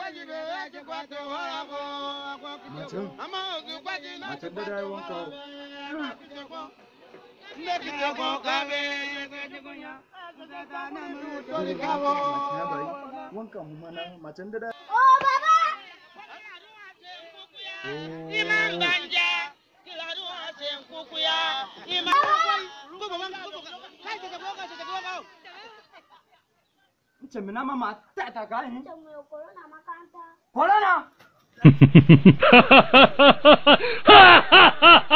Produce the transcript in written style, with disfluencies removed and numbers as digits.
Macen da dai wanka. Wanka mu mana macen da dai. Oh baba. Imam banja, kiladu asen kukuya. Imam. Ce mina mama tata ka ni. Ce mu corona makanta. Corona.